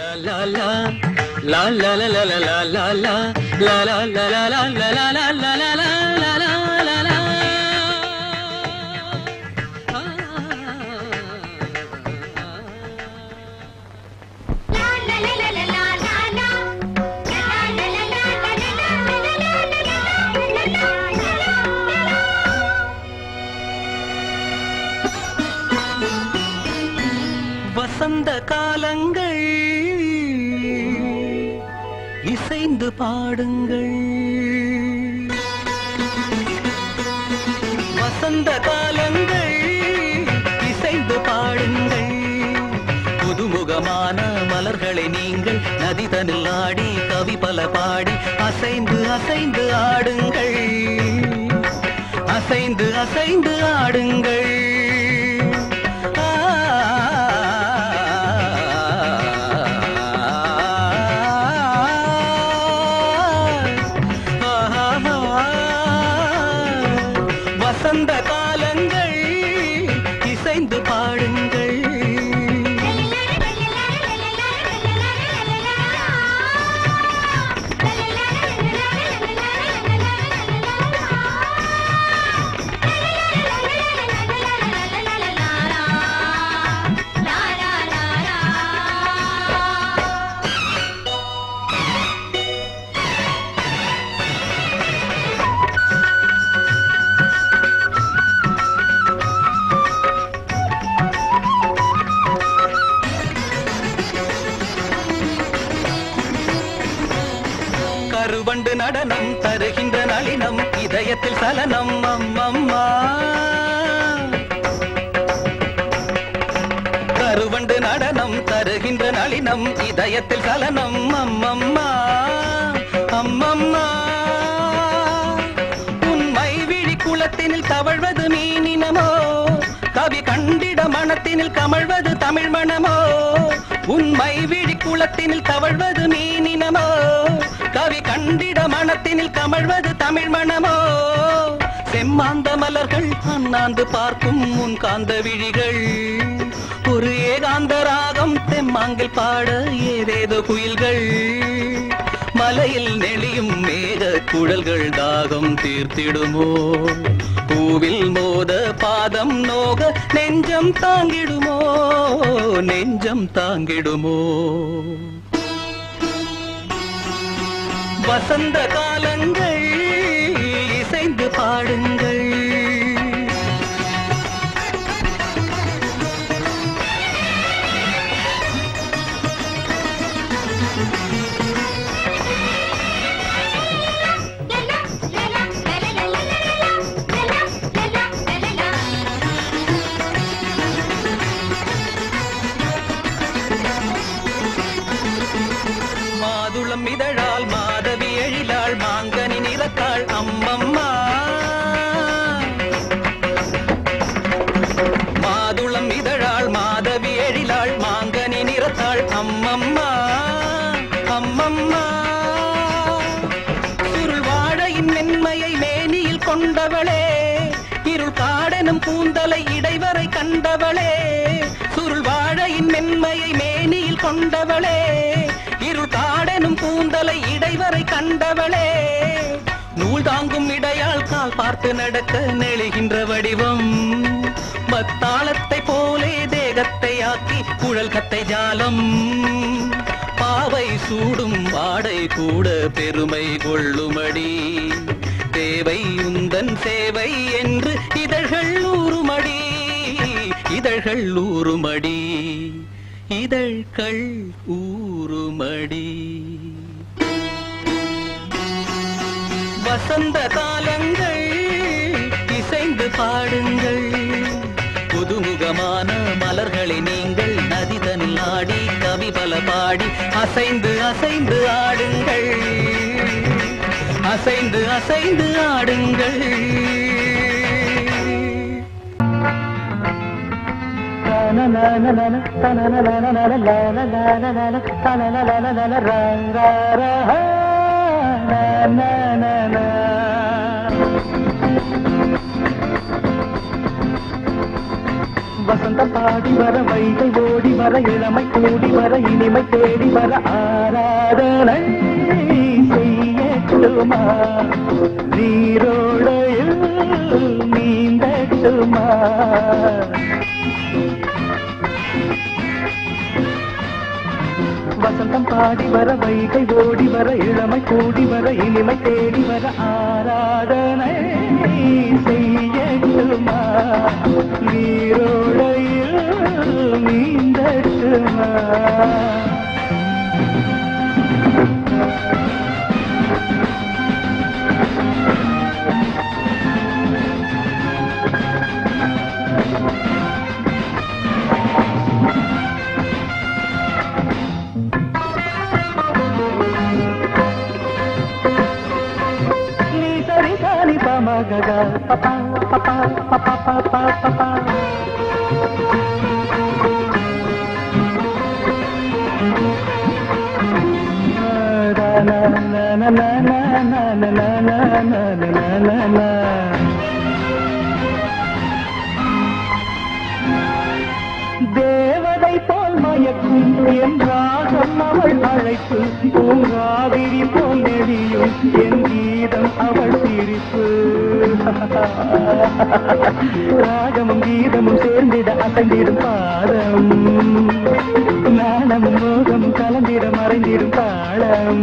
வசந்த காலங்கள் இசைந்து பாடுங்கள். வசந்த காலங்கள் இசைந்து பாடுங்கள். புதுமுகமான மலர்களை நீங்கள் நதிதனில் ஆடி கவி பல பாடி அசைந்து அசைந்து ஆடுங்கள். அசைந்து அசைந்து ஆடுங்கள். வசந்த காலங்கள் இசைந்து பாடுங்கள். கருவண்டு நடனம் தருகின்ற நளினம் இதயத்தில் சலனம் அம்மம்மா. கருவண்டு நடனம் தருகின்ற நளினம் இதயத்தில் சலனம் அம்மம்மா அம்மம்மா. உன்மை விழி குளத்தினில் தவழ்வது மீனினமோ கவி கண்டிட மனத்தினில் கமழ்வது தமிழ் மணமோ. உன்மை விழி குளத்தினில் தவழ்வது மீனினமோ கவி கண்டிட மனத்தினில் கமழ்வது தமிழ் மணமோ. செம்மாந்த மலர்கள் அண்ணாந்து பார்க்கும் உன் காந்த விழிகள். ஒரு ஏகாந்த ராகம் தெம்மாங்கில் பாட ஏதேதோ குயில்கள். மலையில் நெளியும் மேக குழல்கள் தாகம் தீர்த்திடுமோ. பூவில் மோத பாதம் நோக நெஞ்சம் தாங்கிடுமோ. நெஞ்சம் தாங்கிடுமோ. வசந்த காலங்கள் இசைந்து பாடுங்கள். மாதுளம் இதழால் மாதவி எழிலாள் மாங்கனி நிறத்தாள் அம்மம்மா. மாதுளம் இதழாள் மாதவி எழிலாள் மாங்கனி நிறத்தாள் அம்மம்மா அம்மம்மா. சுருள் வாழையின் மென்மையை மேனியில் கொண்டவளே இருள் காடெனும் கூந்தலை இடைவரை கண்டவளே. சுருள் வாழையின் மென்மையை மேனியில் கொண்டவளே இருள் காடெனும் கூந்தலை இடைவரை கண்டவளே. நூல் தாங்கும் இடையால் கால் பார்த்து நடக்க நெளிகின்ற வடிவம். மத்தாளத்தை போலே தேகத்தை ஆக்கி குழல் கத்தை ஜாலம். பாவை சூடும் ஆடை கூட பெருமை கொள்ளுமடி. தேவை உந்தன் சேவை என்று இதழ்கள் ஊறுமடி. இதழ்கள் ஊறுமடி. இதழ்கள் ஊறுமடி. வசந்த காலங்கள் இசைந்து பாடுங்கள். புதுமுகமான மலர்களை நீங்கள் நதிதனில் ஆடி கவி பல பாடி அசைந்து அசைந்து ஆடுங்கள். அசைந்து அசைந்து ஆடுங்கள். வசந்தம் பாடி வர வைகை ஓடி வர இளமை கூடி வர இனிமை தேடி வர ஆராதனை செய்யட்டுமா நீரோடையில் நீந்தட்டுமா வசந்தம் பாடி வர வைகை ஓடி வர இளமை கூடி வர இனிமை தேடி வர ஆராதனை செய்யட்டுமா நீரோடையில் நீந்தட்டுமா Gaga, papa, papa, papa, papa, papa. Na na na na na na na na na na na na. தேவதை போல் மயக்கும் என் ராகம் அவள் அழைப்பு பூங்காவிரி போல் நெடியும் என் கீதம் அவள் சிரிப்பு ராகமும் கீதமும் சேர்ந்திட அசைந்திடும் பாதம் நாணமும் மோகமும் கலந்திட மறைந்திடும் தாளம்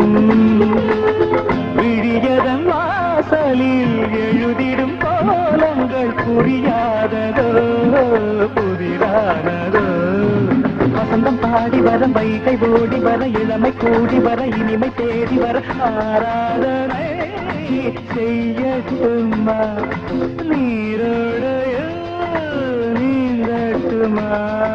விழியதன் வாசலில் எழுதிடும் கோலங்கள் புரியாததோ புதிரானதோ வசந்தம் பாடி வர வைகை ஓடி வர இளமை கூடி வர இனிமை தேடி வர ஆராதனை செய்யட்டுமா நீரோடைய நீங்கட்டுமா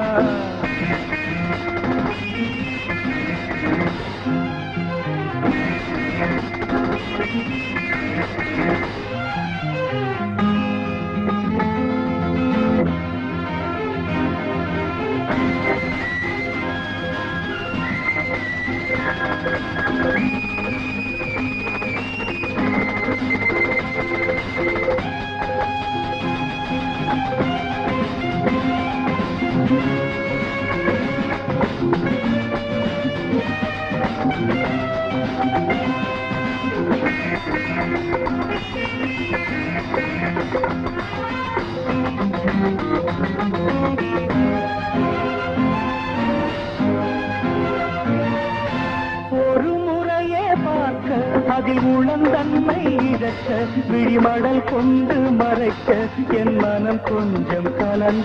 அதில் உளந்தன்மை இழக்க விழிமடல் கொண்டு மறைக்க என் மனம் கொஞ்சம் கலந்த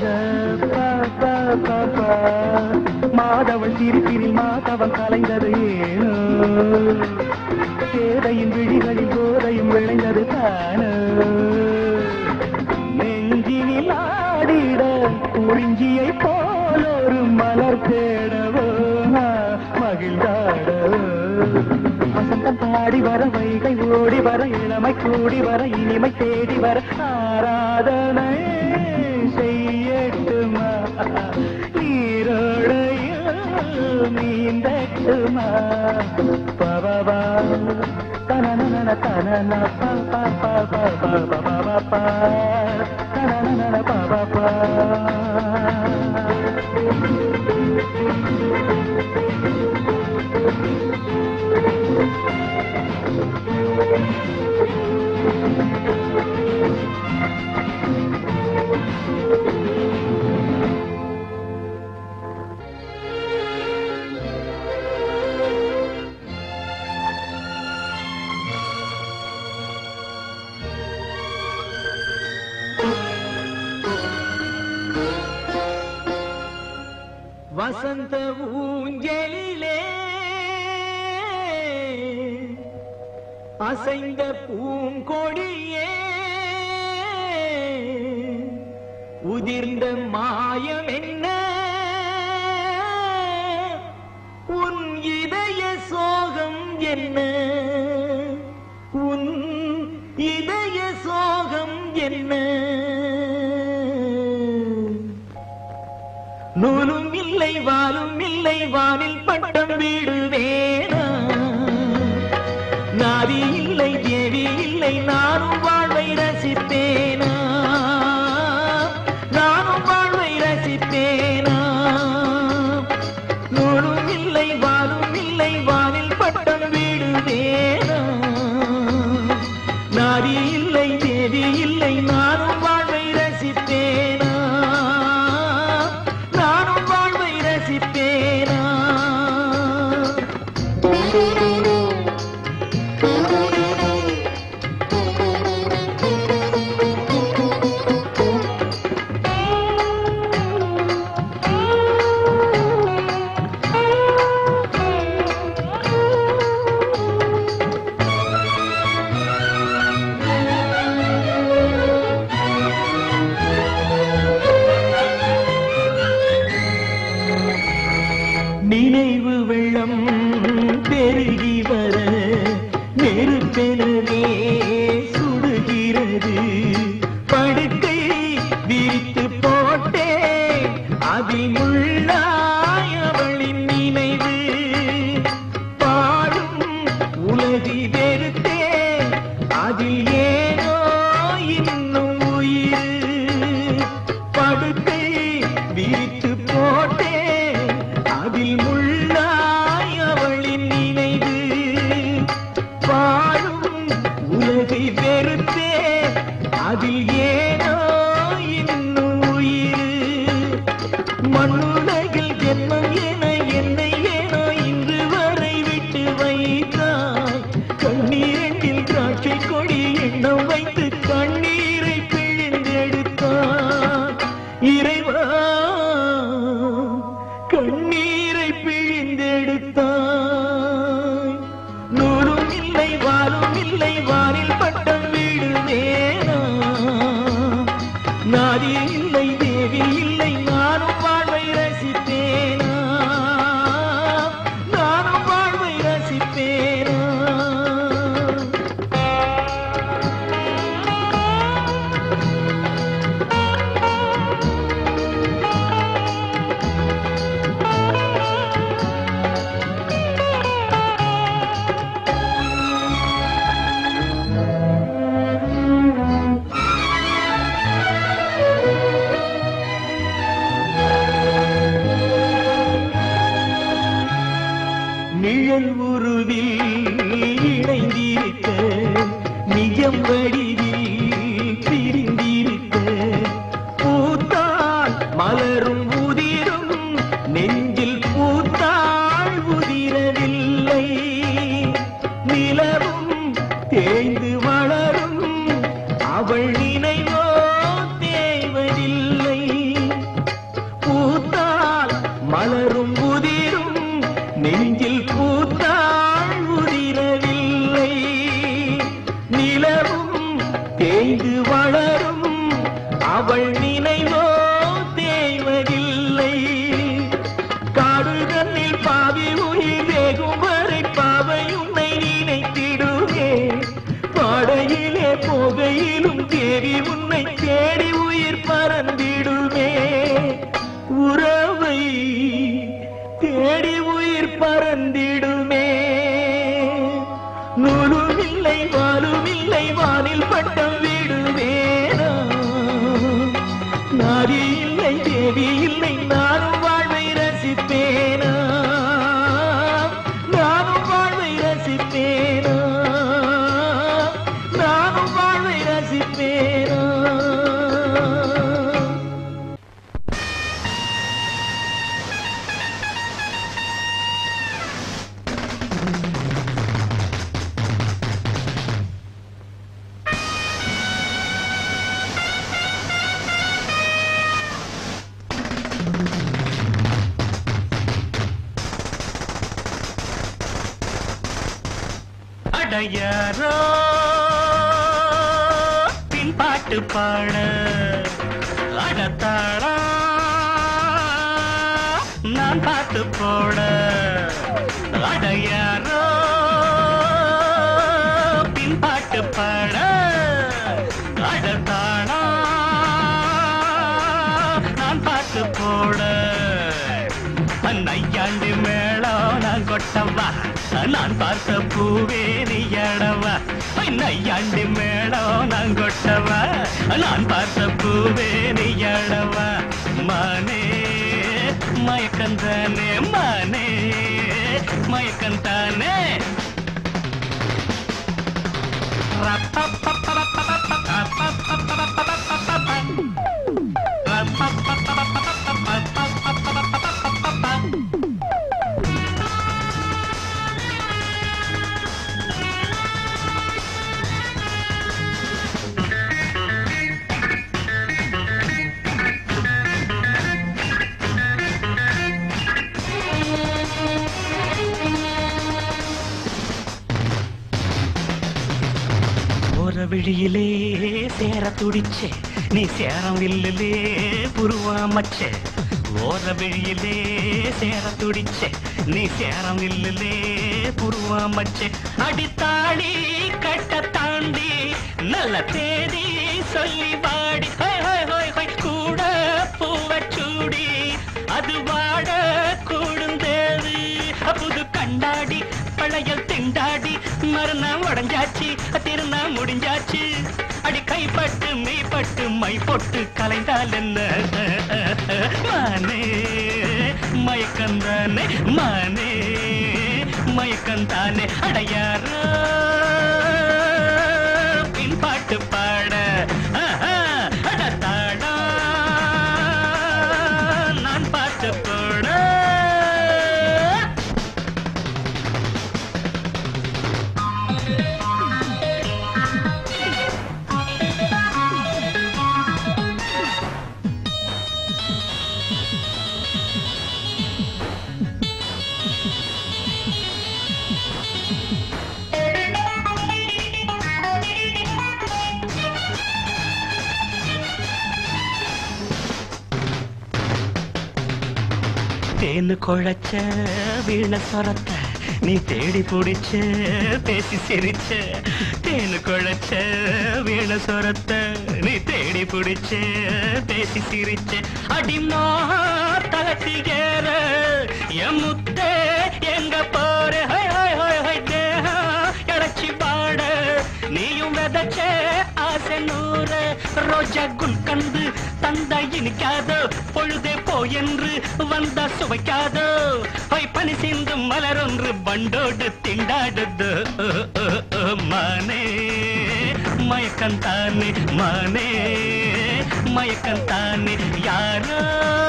மாதவன் சிரிப்பினில் மாதவன் கலைந்தது ஏனோ சேதையின் விழிகளில் போதையும் விளைந்தது தானோ நெஞ்சினில் ஆடிட குறிஞ்சியை போல ஒரு மலர் தேடவோ மகிழ்ந்தாடவோ வசந்தம் பாடி வர வைகை ஓடி வர இளமை கூடி வர இனிமை தேடி வர ஆராதனை செய்யட்டுமா நீரோடையில் நீந்தட்டுமா பவா தனன தனன பா பா பா பா பா பா தனன பா பா வசந்த ஊஞ்சலிலே அசைந்த பூங்கொடியே உதிர்ந்த மாயம் என்ன உன் இதய சோகம் என்ன உன் இதய சோகம் என்ன நூலும் இல்லை வாலும் இல்லை வானில் பட்டம் வீடுவேனா நாதி இல்லை தேவி இல்லை நானும் வாழ்வை ரசிப்பேனா நானும் வாழ்வை ரசிப்பேன் வாலும் இல்லை வானில் பட்டம் விடுவேனா நாரி இல்லை தேவி இல்லை நானும் வாழ்வை ரசிப்பேனா நானும் வாழ்வை ரசிப்பேனா நினைவு வெள்ளம் பெருகி வர நெருப்பெனவே சுடுகிறது படுக்கை விரித்து போட்டே அதில் முள்ளாய் அவளின் நினைவு பாடும் உலகி வெறுத்தே அதில் ஏனோ இன்னும் உயிர் படுக்கை விரித்து போட்டே அதில் முள்ளாய் அவளின் நினைவு பாடும் உலகை வெறுத்தே அதில் ஏனோ இன்னும் உயிர் மண்ணுலகில் ஜென்மம் என என்னை ஏனோ இன்று வரை விட்டு வைத்தாய் கண்ணீரில் திராட்சை கொடி எண்ணம் வைத்து கண்ணீரை பிழிந்தெடுத்தாய் இறைவா கண்ணீரை பிழிந்தெடுத்தாய் நூலும் இல்லை வாலும் இல்லை வானில் பட்டம் விடுவேனா நாரி இல்லை தேவி இல்லை நானும் வாழ்வை ரசிப்பேனா நானும் வாழ்வை ரசிப்பேனா நிழல் உருவில் இணைந்திருக்க நிஜம் வடிவில் பிரிந்திருக்க பூத்தாள் மலரும் உதிரும் நெஞ்சில் பூத்தாள் உதிரவில்லை நிலவும் தேய்ந்து வளரும் அவள் நினைவோ தேய்வதில்லை பூத்தாள் மலரும் உதிரும் நெஞ்சில் பூத்தாள் உதிரவில்லை நிலவும் தேய்ந்து வளரும் அவள் நினைவோ தேய்வதில்லை காடுதன்னில் பாவி உயிர் வேகும் வரை பாவை உன்னை நினைத்திடுவே பாடையிலே போகையிலும் தேவி உன்னை தேடி உயிர் பறந்திடுவே உறவை தேடி உயிர் பறந்திடுமே நூலும் இல்லை வாலும் இல்லை வானில் பட்டம் விடுவேனா நாரி இல்லை தேவி இல்லை நானும் வாழ்வை ரசிப்பேனா நானும் வாழ்வை ரசிப்பேனா நானும் வாழ்வை ரசிப்பேனா அடையாரோ பின்பாட்டு பாட அடத்தாளா நான் பாட்டு போட அடையாரோ பின்பாட்டு பாட அடத்தாளா நான் பாட்டு போட நையாண்டு மேளம் நான் கொட்டவா நான் பார்த்த பூவே நீயடவா நையாண்டு மேளம் நான் கொட்டவா நான் பார்த்த பூவே நீயடவா மானே மயக்கந்தானே மானே மயக்கந்தானே விழியிலே சேர துடிச்சே நீ சேரம் வில்லிலே புருவாமச்சே ஓர விழியிலே சேர துடிச்சே நீ சேரம் வில்லிலே புருவாமச்சே அடித்தாடி கட்ட தாண்டி நல்ல தேதி சொல்லி வாடி கூட பூவச்சூடி அது வாட கூடுந்தேது புது கண்டாடி பழையல் திண்டாடி மறுநாள் உடஞ்சாச்சு திருநா முடிஞ்சாச்சு அடி கைப்பட்டு மெய்ப்பட்டு மை பொட்டு கலைந்தால் என்ன மானே மயக்கந்தானே மானே மயக்கந்தானே அடையாரோ பின்பாட்டு பாட அடத்தாடா நான் பாட்டு போட தேனு குழைச்ச வீண சொரத்த நீ தேடி பிடிச்ச பேசி சிரிச்ச தேனு குழைச்ச வீண சொரத்த நீ தேடி பிடிச்ச பேசி சிரிச்ச அடிமா தலத்தி ஏற என் முத்தே எங்க போற தேகம் இழைச்சி பாட நீயும் விதைச்ச ஆசை நூற ரோஜா குல்கந்து தந்த இனிக்காதோ பொழுதே போ என்று வந்த சுவைக்காதோ பனி சிந்து மலரொன்று பண்டோடு திண்டாடுது மானே மயக்கந்தானே மானே மயக்கந்தானே யாரோ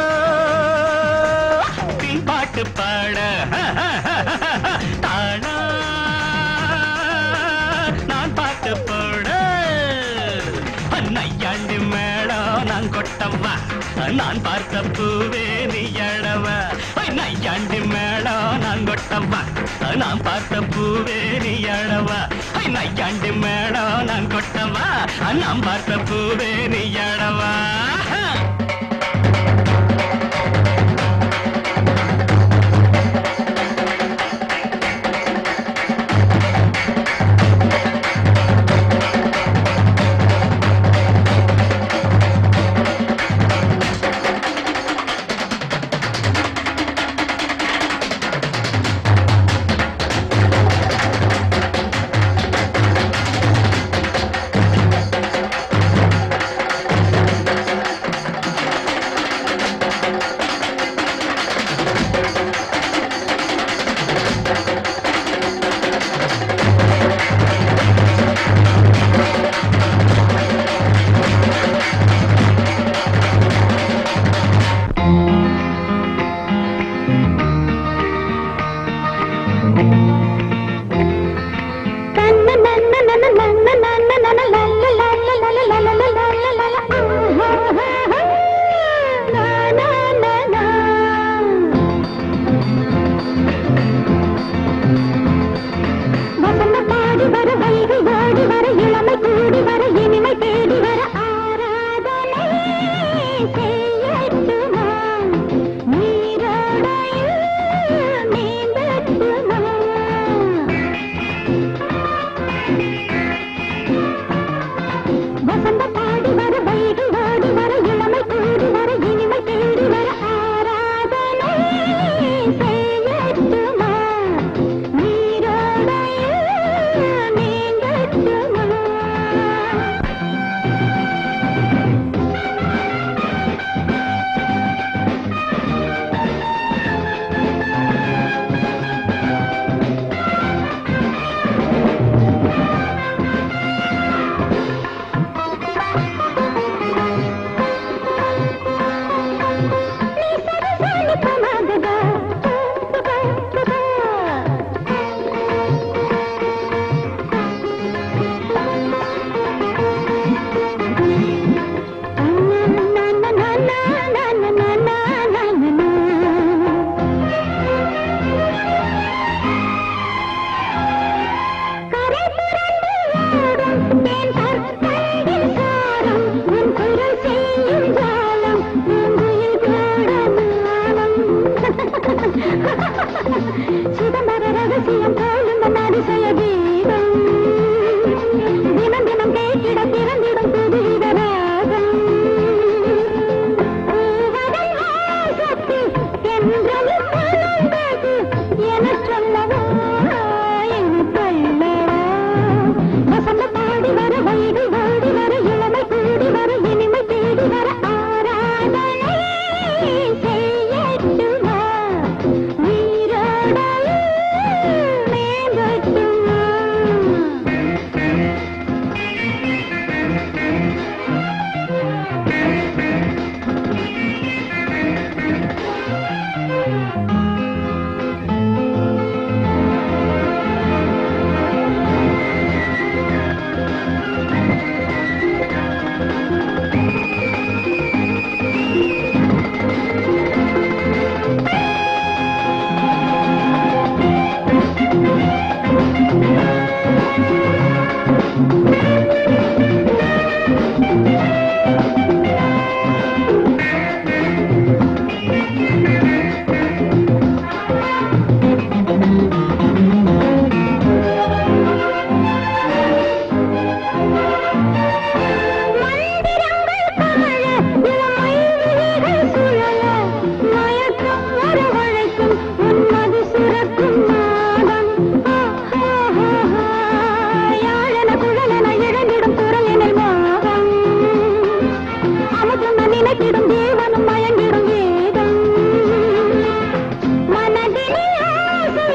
பின்பாட்டு பாட தாடா நான் பாட்டு போட நையாண்டு மேடம் நான் கொட்டவா நான் பார்த்த பூவே நீ எழவ நையாண்டு மேடம் நான் கொட்டவா நான் பார்த்த பூவே நீ எழவா நையாண்டு மேடம் நான் கொட்டவா நான் பார்த்த பூவே நீ எழவா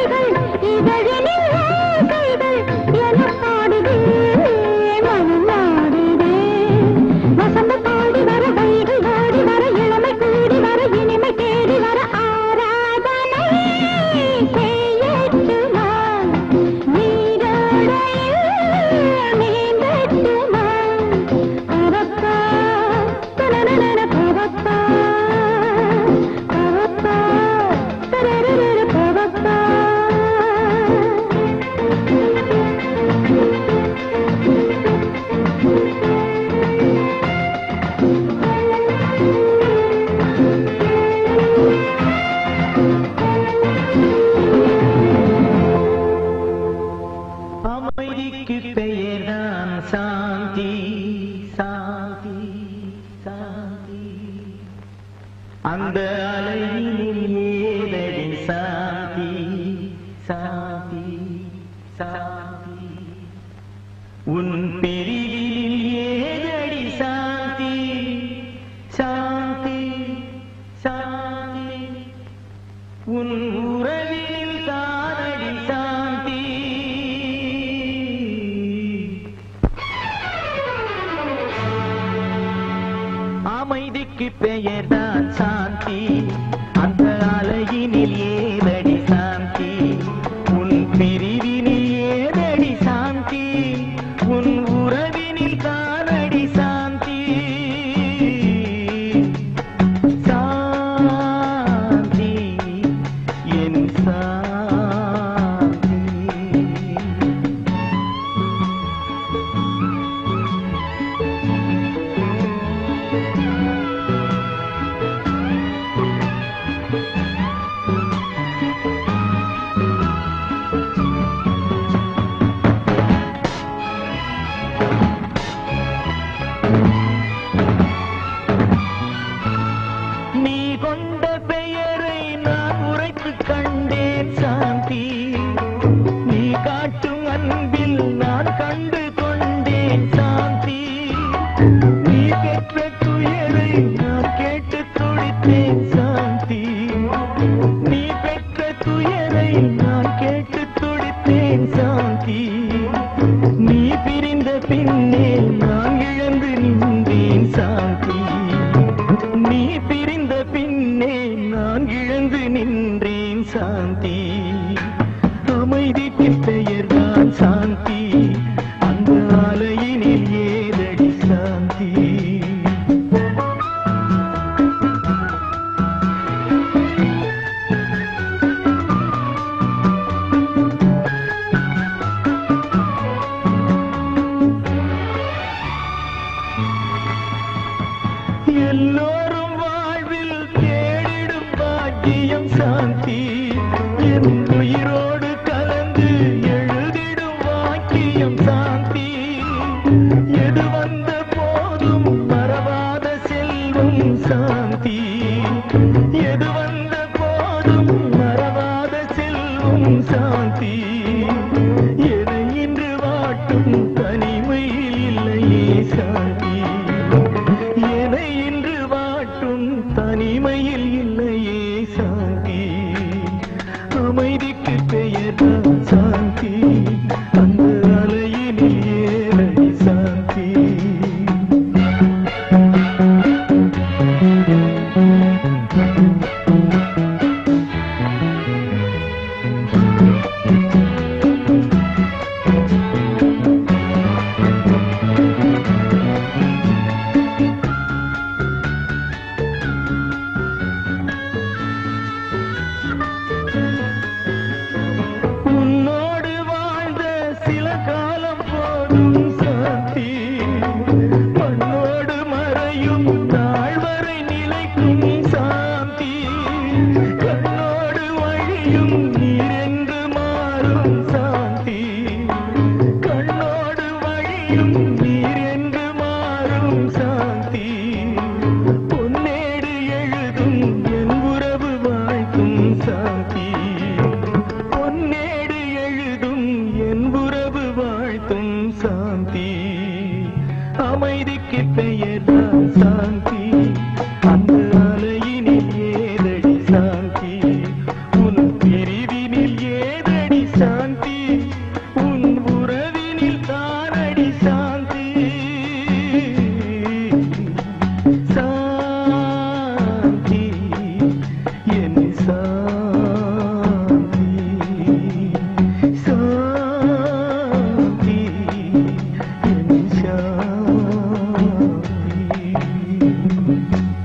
அந்த அலையினில் ஏதடி சாந்தி சாந்தி சாந்தி உன் பிரிவில் ஏதடி சாந்தி சாந்தி சாந்தி உன் உறவில் தானடி சாந்தி அமைதிக்கு பெயர்தான் சாந்தி அந்த அலையினில் ஏதடி சாந்தி உன் பிரிவினில் ஏதடி சாந்தி உன் உறவினில் தானடி சாந்தி சாந்தி என் சாந்தி நீ கொண்ட பெயரை நான் உரைத்துக் கண்டேன் சாந்தி நீ காட்டும் அன்பில் நான் கண்டு கொண்டேன் சாந்தி நீ பெற்ற துயரை நான் கேட்டு துடித்தேன் சாந்தி நீ பெற்ற துயரை நான் கேட்டு துடித்தேன் சாந்தி நீ பிரிந்த பின்னே நான் இழந்து நின்றேன் சாந்தி நீ பிரிந்த பின்னே நான் இழந்து நின்றேன் சாந்தி அமைதிக்கு பெயர்தான் சாந்தி அந்த அலையினில் ஏதடி சாந்தி எல்லோரும் வாழ்வில் தேடிடும் பாக்கியம் சாந்தி என் உயிரோடு கலந்து எழுதிடும் வாக்கியம் சாந்தி எது வந்த போதும் மறவாத செல்வம் சாந்தி எது வந்த போதும் மறவாத செல்வம் சாந்தி எதை இன்று வாட்டும் தனிமையில் இல்லையே சாந்தி எதை இன்று வாட்டும் தனிமையில் இல்லையே சாந்தி அமைதிக்கு பெயர்தான் சாந்தி அந்த அலையினில் ஏதடி சாந்தி உன்னோடு வாழ்ந்த சில காலம் போதும் சாந்தி மண்ணோடு மறையும் நாள் வரை நிலைக்கும் சாந்தி கண்ணோடு வழியும் நீரென்று மாறும் சாந்தி கண்ணோடு வழியும் நீரென்று மாறும் சாந்தி பொன்னேடு எழுதும் என் உறவு வாழ்த்தும் சாந்தி